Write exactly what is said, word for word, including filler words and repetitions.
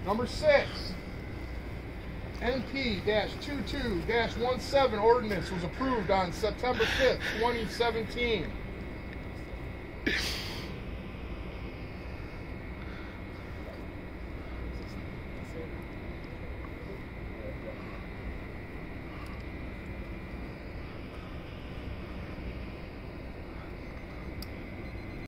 Number six, N P twenty-two seventeen ordinance was approved on September fifth, twenty seventeen.